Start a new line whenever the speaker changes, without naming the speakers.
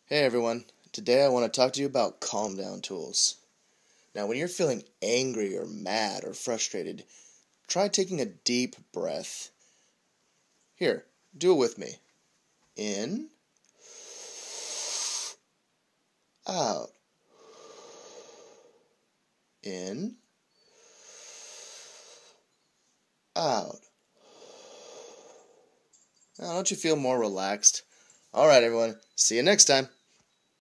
Hey everyone, today I want to talk to you about calm down tools. Now, when you're feeling angry or mad or frustrated, try taking a deep breath. Here, do it with me. In, out. In, out. Now, don't you feel more relaxed? Alright everyone, see you next time.